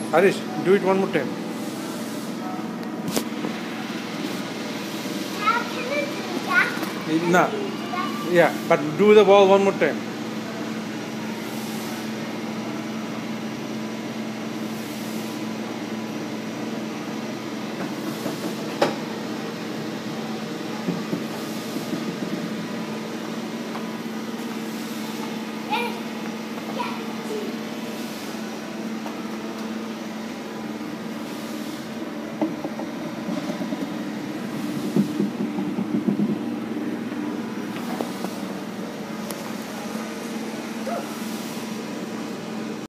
Harish, do it one more time. How can I do that? No. Yeah, but do the ball one more time.